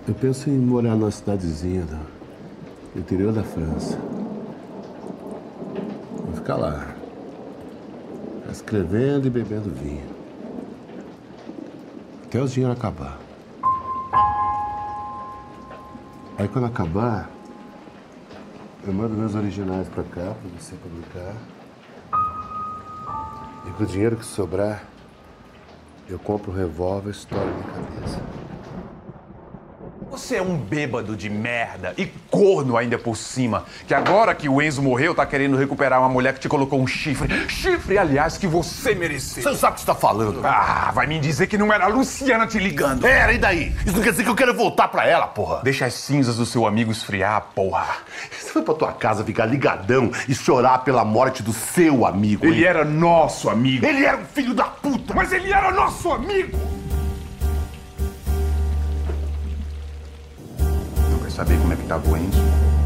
Eu penso em morar numa cidadezinha do interior da França. Vou ficar lá, escrevendo e bebendo vinho. Até o dinheiro acabar. Aí quando acabar, eu mando meus originais pra cá, pra você publicar. E com o dinheiro que sobrar, eu compro um revólver e estouro minha cabeça. Você é um bêbado de merda e corno ainda por cima, que agora que o Enzo morreu, tá querendo recuperar uma mulher que te colocou um chifre. Chifre, aliás, que você mereceu. Você não sabe o que você tá falando. Ah, vai me dizer que não era a Luciana te ligando. Era, e daí? Isso não quer dizer que eu quero voltar pra ela, porra. Deixa as cinzas do seu amigo esfriar, porra. Você foi pra tua casa ficar ligadão e chorar pela morte do seu amigo, hein? Ele era nosso amigo. Ele era um filho da puta. Mas ele era nosso amigo. Não quer saber como é que tava o Enzo?